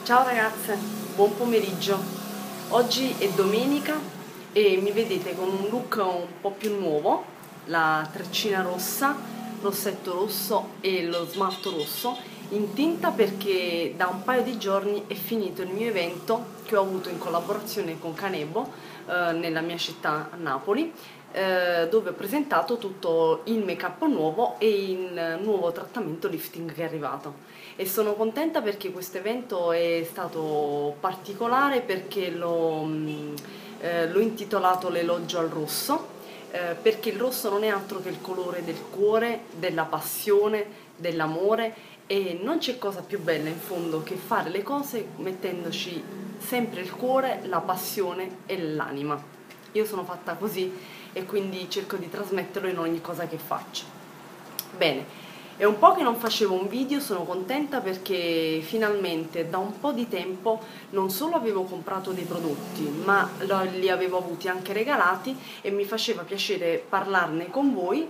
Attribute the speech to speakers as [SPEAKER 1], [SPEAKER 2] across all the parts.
[SPEAKER 1] Ciao ragazze, buon pomeriggio. Oggi è domenica e mi vedete con un look un po' più nuovo, la treccina rossa, rossetto rosso e lo smalto rosso in tinta perché da un paio di giorni è finito il mio evento che ho avuto in collaborazione con Canebo nella mia città a Napoli, dove ho presentato tutto il make-up nuovo e il nuovo trattamento lifting che è arrivato. E sono contenta perché questo evento è stato particolare perché l'ho intitolato L'elogio al rosso, perché il rosso non è altro che il colore del cuore, della passione, dell'amore, e non c'è cosa più bella in fondo che fare le cose mettendoci sempre il cuore, la passione e l'anima. Io sono fatta così e quindi cerco di trasmetterlo in ogni cosa che faccio. Bene, è un po' che non facevo un video, sono contenta perché finalmente da un po' di tempo non solo avevo comprato dei prodotti, ma li avevo avuti anche regalati e mi faceva piacere parlarne con voi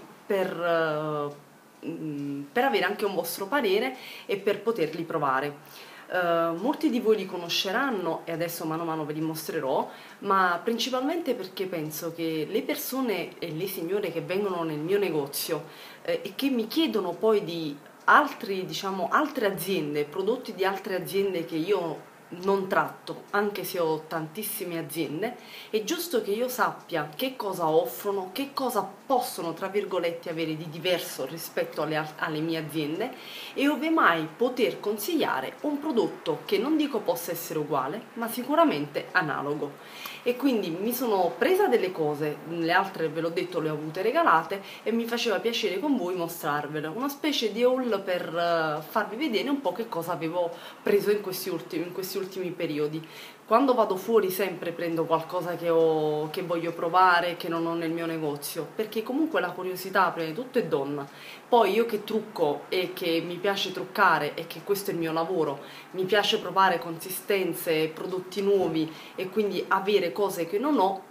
[SPEAKER 1] per avere anche un vostro parere e per poterli provare. Molti di voi li conosceranno e adesso mano a mano ve li mostrerò, ma principalmente perché penso che le persone e le signore che vengono nel mio negozio e che mi chiedono poi di altre aziende, prodotti di altre aziende che io non tratto, anche se ho tantissime aziende, è giusto che io sappia che cosa offrono, che cosa possono, tra virgolette, avere di diverso rispetto alle mie aziende e ove mai poter consigliare un prodotto che non dico possa essere uguale, ma sicuramente analogo. E quindi mi sono presa delle cose, le altre ve l'ho detto le ho avute regalate e mi faceva piacere con voi mostrarvele, una specie di haul per farvi vedere un po' che cosa avevo preso in questi ultimi periodi. Quando vado fuori sempre prendo qualcosa che voglio provare, che non ho nel mio negozio, perché comunque la curiosità prima di tutto è donna. Poi io che trucco e che mi piace truccare e che questo è il mio lavoro, mi piace provare consistenze, prodotti nuovi e quindi avere cose che non ho,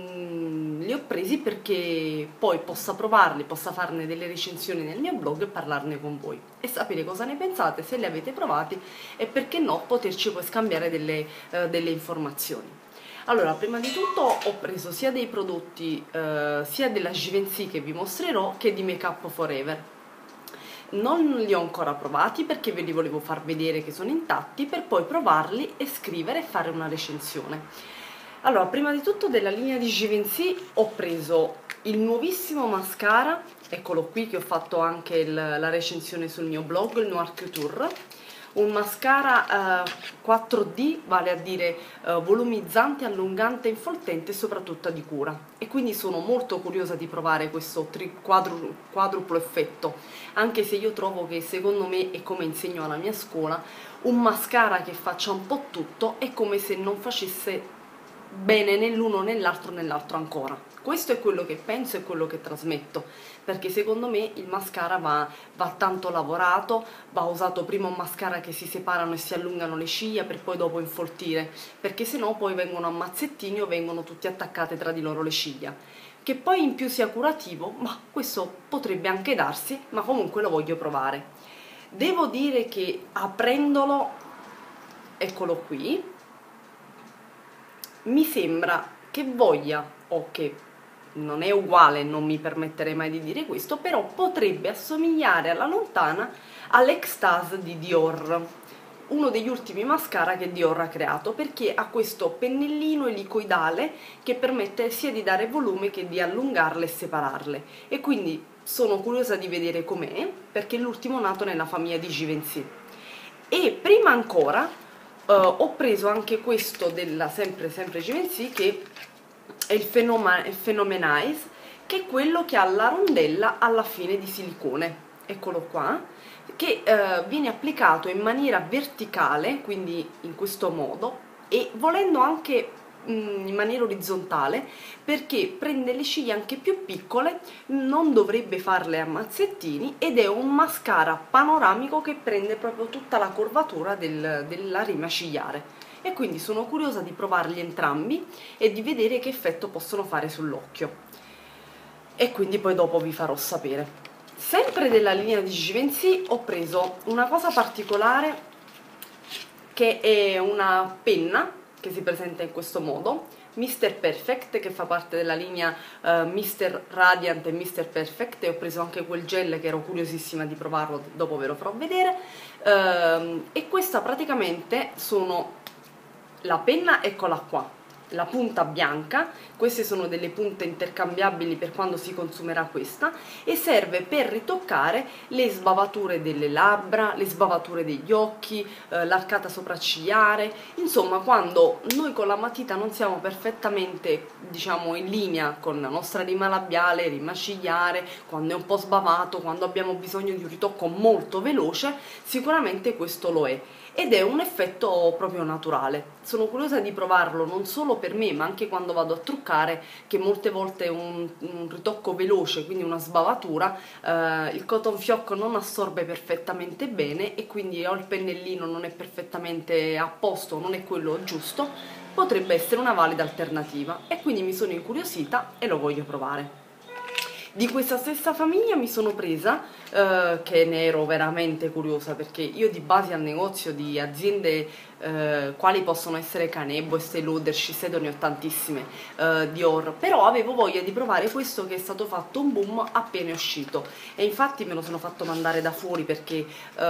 [SPEAKER 1] li ho presi perché poi possa provarli, possa farne delle recensioni nel mio blog e parlarne con voi e sapere cosa ne pensate, se li avete provati e perché no poterci poi scambiare delle informazioni. Allora, prima di tutto ho preso sia dei prodotti sia della Givenchy che vi mostrerò che di Make Up Forever. Non li ho ancora provati perché ve li volevo far vedere che sono intatti per poi provarli e scrivere e fare una recensione. Allora, prima di tutto della linea di Givenchy ho preso il nuovissimo mascara, eccolo qui che ho fatto anche la recensione sul mio blog, il Noir Couture, un mascara 4D, vale a dire volumizzante, allungante, infoltente e soprattutto di cura. E quindi sono molto curiosa di provare questo quadruplo effetto, anche se io trovo che secondo me, e come insegno alla mia scuola, un mascara che faccia un po' tutto è come se non facesse bene né l'uno né l'altro ancora. Questo è quello che penso e quello che trasmetto, perché secondo me il mascara va tanto lavorato, va usato prima un mascara che si separano e si allungano le ciglia per poi dopo infoltire, perché sennò poi vengono a mazzettini o vengono tutti attaccate tra di loro le ciglia. Che poi in più sia curativo, ma questo potrebbe anche darsi, ma comunque lo voglio provare. Devo dire che aprendolo, eccolo qui, mi sembra che voglia, o che non è uguale, non mi permetterei mai di dire questo, però potrebbe assomigliare alla lontana all'Extase di Dior, uno degli ultimi mascara che Dior ha creato, perché ha questo pennellino elicoidale che permette sia di dare volume che di allungarle e separarle, e quindi sono curiosa di vedere com'è, perché è l'ultimo nato nella famiglia di Givenchy. E prima ancora ho preso anche questo della sempre Givenchy, che è il Phenomenize, che è quello che ha la rondella alla fine di silicone, eccolo qua, che viene applicato in maniera verticale, quindi in questo modo, e volendo anche in maniera orizzontale, perché prende le ciglia anche più piccole, non dovrebbe farle a mazzettini ed è un mascara panoramico che prende proprio tutta la curvatura della rima cigliare. E quindi sono curiosa di provarli entrambi e di vedere che effetto possono fare sull'occhio. E quindi poi dopo vi farò sapere. Sempre della linea di Givenchy ho preso una cosa particolare che è una penna che si presenta in questo modo, Mr. Perfect, che fa parte della linea Mr. Radiant e Mr. Perfect, e ho preso anche quel gel che ero curiosissima di provarlo, dopo ve lo farò vedere. E questa praticamente sono la penna, eccola qua, la punta bianca, queste sono delle punte intercambiabili per quando si consumerà questa, e serve per ritoccare le sbavature delle labbra, le sbavature degli occhi, l'arcata sopraccigliare, insomma quando noi con la matita non siamo perfettamente, diciamo, in linea con la nostra rima labiale, rima cigliare, quando è un po' sbavato, quando abbiamo bisogno di un ritocco molto veloce, sicuramente questo lo è. Ed è un effetto proprio naturale. Sono curiosa di provarlo non solo per me, ma anche quando vado a truccare, che molte volte un ritocco veloce, quindi una sbavatura, il cotton fioc non assorbe perfettamente bene, e quindi o il pennellino non è perfettamente a posto, non è quello giusto, potrebbe essere una valida alternativa, e quindi mi sono incuriosita e lo voglio provare. Di questa stessa famiglia mi sono presa, che ne ero veramente curiosa, perché io di base al negozio di aziende quali possono essere Canebo, Estée Lauder, Shiseido, ne ho tantissime, Dior, però avevo voglia di provare questo che è stato fatto un boom appena è uscito, e infatti me lo sono fatto mandare da fuori perché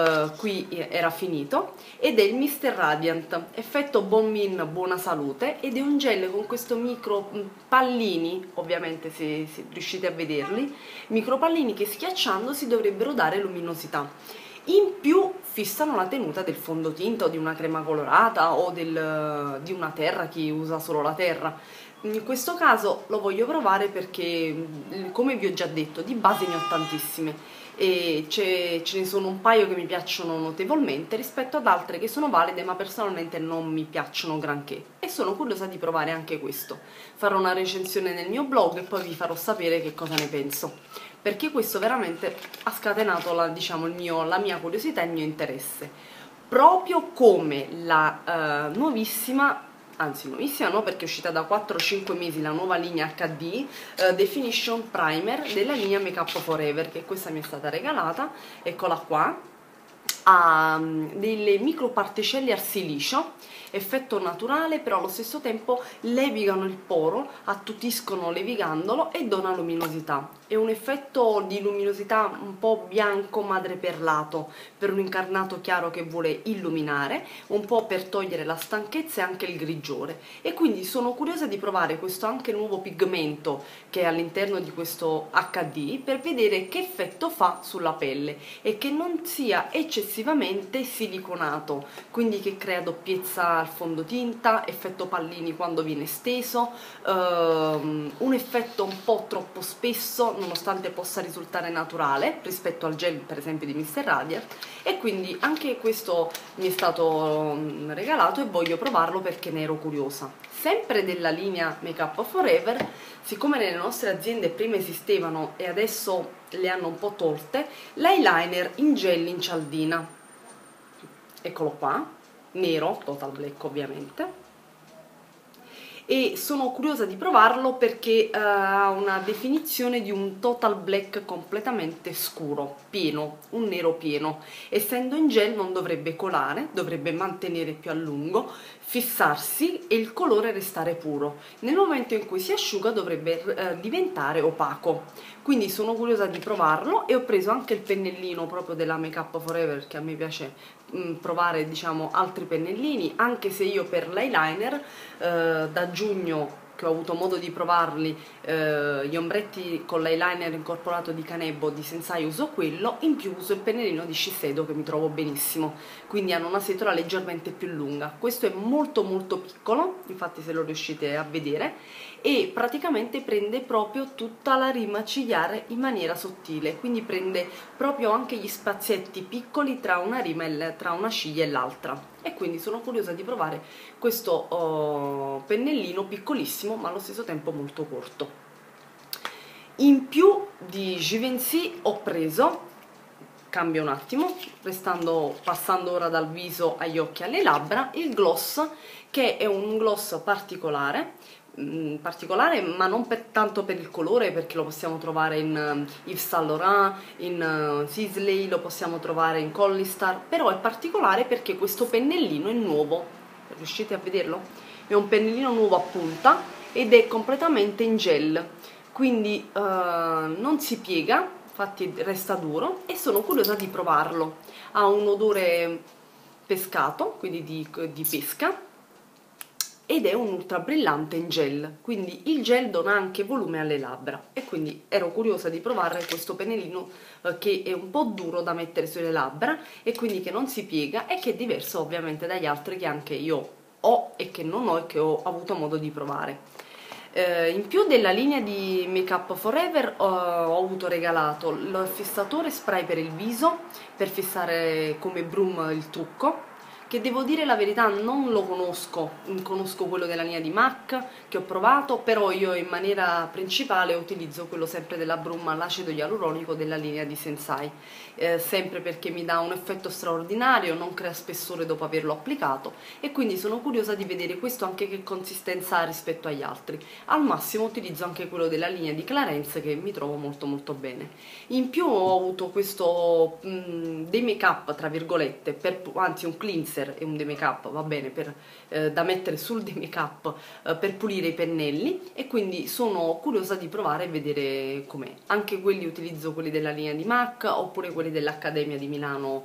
[SPEAKER 1] qui era finito, ed è il Mr. Radiant, effetto Bon Min Buona Salute, ed è un gel con questo micro pallini, ovviamente se riuscite a vederli, micropallini che schiacciandosi dovrebbero dare luminosità. In più fissano la tenuta del fondotinta o di una crema colorata o di una terra, chi usa solo la terra. In questo caso lo voglio provare perché, come vi ho già detto, di base ne ho tantissime, e ce ne sono un paio che mi piacciono notevolmente rispetto ad altre che sono valide ma personalmente non mi piacciono granché, e sono curiosa di provare anche questo. Farò una recensione nel mio blog e poi vi farò sapere che cosa ne penso, perché questo veramente ha scatenato la mia curiosità e il mio interesse, proprio come la nuovissima, anzi nuovissima no, perché è uscita da 4-5 mesi, la nuova linea HD Definition Primer della linea Make Up Forever, che questa mi è stata regalata, eccola qua, ha delle micro particelle al silicio, effetto naturale, però allo stesso tempo levigano il poro, attutiscono levigandolo e dona luminosità. È un effetto di luminosità un po' bianco madreperlato per un incarnato chiaro che vuole illuminare, un po' per togliere la stanchezza e anche il grigiore, e quindi sono curiosa di provare questo anche nuovo pigmento che è all'interno di questo HD per vedere che effetto fa sulla pelle e che non sia eccessivamente siliconato, quindi che crea doppiezza al fondotinta, effetto pallini quando viene steso, un effetto un po' troppo spesso nonostante possa risultare naturale rispetto al gel per esempio di Mr. Radiant, e quindi anche questo mi è stato regalato e voglio provarlo perché ne ero curiosa. Sempre della linea Make Up Forever, siccome nelle nostre aziende prima esistevano e adesso le hanno un po' tolte, l'eyeliner in gel in cialdina, eccolo qua, nero, total black ovviamente, e sono curiosa di provarlo perché ha una definizione di un total black completamente scuro, pieno, un nero pieno. Essendo in gel non dovrebbe colare, dovrebbe mantenere più a lungo, fissarsi e il colore restare puro. Nel momento in cui si asciuga dovrebbe diventare opaco. Quindi sono curiosa di provarlo, e ho preso anche il pennellino proprio della Make Up Forever perché a me piace provare, diciamo, altri pennellini, anche se io per l'eyeliner da giugno che ho avuto modo di provarli, gli ombretti con l'eyeliner incorporato di Canebo di Sensai uso quello, in più uso il pennellino di Shiseido che mi trovo benissimo, quindi hanno una setola leggermente più lunga. Questo è molto molto piccolo, infatti se lo riuscite a vedere, e praticamente prende proprio tutta la rima cigliare in maniera sottile, quindi prende proprio anche gli spazietti piccoli tra una rima tra una ciglia e l'altra, e quindi sono curiosa di provare questo pennellino piccolissimo ma allo stesso tempo molto corto. In più di Givenchy ho preso, cambio un attimo, passando ora dal viso agli occhi e alle labbra, il gloss, che è un gloss particolare, particolare, ma non tanto per il colore, perché lo possiamo trovare in Yves Saint Laurent, in Sisley, lo possiamo trovare in Collistar, però è particolare perché questo pennellino è nuovo, riuscite a vederlo? È un pennellino nuovo a punta ed è completamente in gel, quindi non si piega, infatti resta duro, e sono curiosa di provarlo. Ha un odore pescato, quindi di pesca, ed è un ultra brillante in gel, quindi il gel dona anche volume alle labbra, e quindi ero curiosa di provare questo pennellino che è un po' duro da mettere sulle labbra e quindi che non si piega e che è diverso ovviamente dagli altri che anche io ho e che non ho e che ho avuto modo di provare. In più della linea di Make Up Forever ho avuto regalato il fissatore spray per il viso, per fissare come broom il trucco, che devo dire la verità non lo conosco, conosco quello della linea di MAC che ho provato, però io in maniera principale utilizzo quello sempre della broom all'acido ialuronico della linea di Sensai, sempre perché mi dà un effetto straordinario, non crea spessore dopo averlo applicato, e quindi sono curiosa di vedere questo anche che consistenza ha rispetto agli altri. Al massimo utilizzo anche quello della linea di Clarins, che mi trovo molto molto bene. In più ho avuto questo dei make up tra virgolette, anzi un cleanser e un make up, va bene, da mettere sul make up per pulire i pennelli, e quindi sono curiosa di provare e vedere com'è. Anche quelli utilizzo quelli della linea di MAC oppure quelli dell'Accademia di Milano,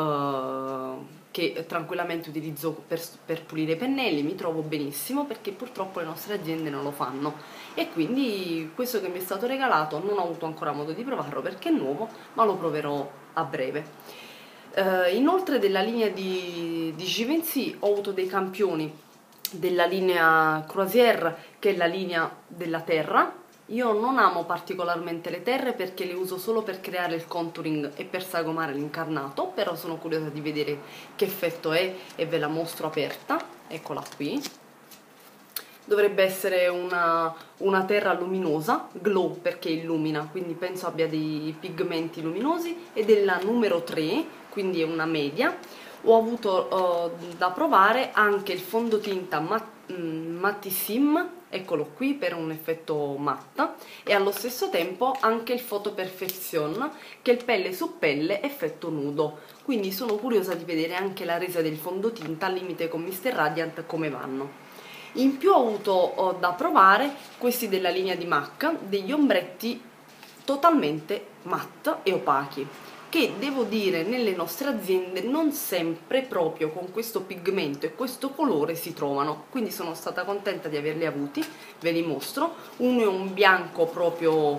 [SPEAKER 1] che tranquillamente utilizzo per pulire i pennelli. Mi trovo benissimo perché purtroppo le nostre aziende non lo fanno, e quindi questo che mi è stato regalato non ho avuto ancora modo di provarlo perché è nuovo, ma lo proverò a breve. Inoltre della linea di Givenchy ho avuto dei campioni della linea Croisière, che è la linea della terra. Io non amo particolarmente le terre perché le uso solo per creare il contouring e per sagomare l'incarnato, però sono curiosa di vedere che effetto è e ve la mostro aperta. Eccola qui. Dovrebbe essere una terra luminosa, glow perché illumina, quindi penso abbia dei pigmenti luminosi, ed è la numero 3, quindi è una media. Ho avuto da provare anche il fondotinta Mattissime, eccolo qui, per un effetto matta, e allo stesso tempo anche il Photo Perfection, che è il pelle su pelle effetto nudo. Quindi sono curiosa di vedere anche la resa del fondotinta al limite con Mr. Radiant come vanno. In più ho avuto da provare questi della linea di MAC, degli ombretti totalmente matte e opachi, che devo dire nelle nostre aziende non sempre proprio con questo pigmento e questo colore si trovano, quindi sono stata contenta di averli avuti. Ve li mostro. Uno è un bianco proprio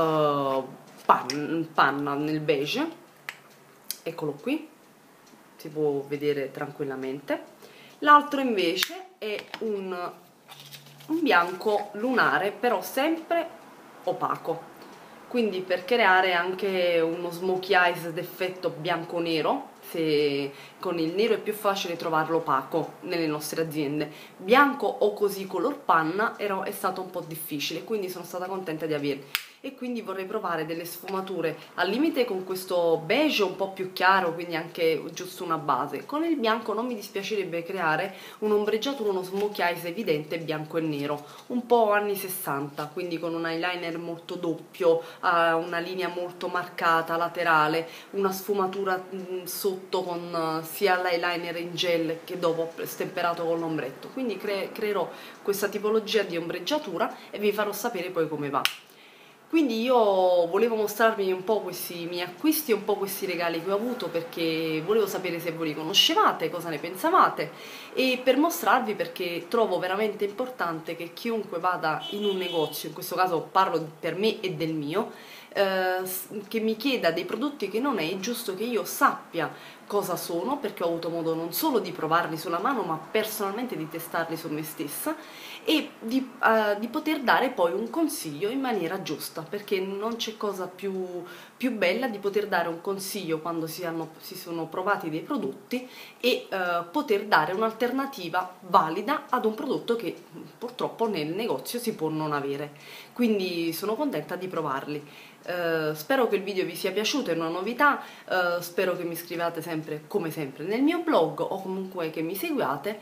[SPEAKER 1] panna nel beige, eccolo qui, si può vedere tranquillamente. L'altro invece è un bianco lunare, però sempre opaco, quindi per creare anche uno smokey eyes d'effetto bianco-nero. Se con il nero è più facile trovarlo opaco nelle nostre aziende, bianco o così color panna è stato un po' difficile, quindi sono stata contenta di averli. E quindi vorrei provare delle sfumature al limite con questo beige un po' più chiaro, quindi anche giusto una base. Con il bianco non mi dispiacerebbe creare un'ombreggiatura, uno smokey eyes evidente bianco e nero, un po' anni 60, quindi con un eyeliner molto doppio, una linea molto marcata laterale, una sfumatura sotto con sia l'eyeliner in gel che dopo stemperato con l'ombretto. Quindi creerò questa tipologia di ombreggiatura e vi farò sapere poi come va. Quindi io volevo mostrarvi un po' questi miei acquisti e un po' questi regali che ho avuto, perché volevo sapere se voi li conoscevate, cosa ne pensavate, e per mostrarvi, perché trovo veramente importante che chiunque vada in un negozio, in questo caso parlo per me e del mio, che mi chieda dei prodotti che non è giusto che io sappia cosa sono, perché ho avuto modo non solo di provarli sulla mano ma personalmente di testarli su me stessa, e di poter dare poi un consiglio in maniera giusta, perché non c'è cosa più bella di poter dare un consiglio quando si sono provati dei prodotti e poter dare un'alternativa valida ad un prodotto che purtroppo nel negozio si può non avere. quindi sono contenta di provarli. Spero che il video vi sia piaciuto, è una novità, spero che mi scriviate sempre, come sempre, nel mio blog o comunque che mi seguiate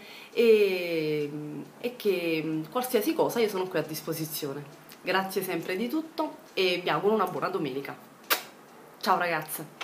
[SPEAKER 1] e che qualsiasi cosa io sono qui a disposizione. Grazie sempre di tutto e vi auguro una buona domenica. Ciao ragazze!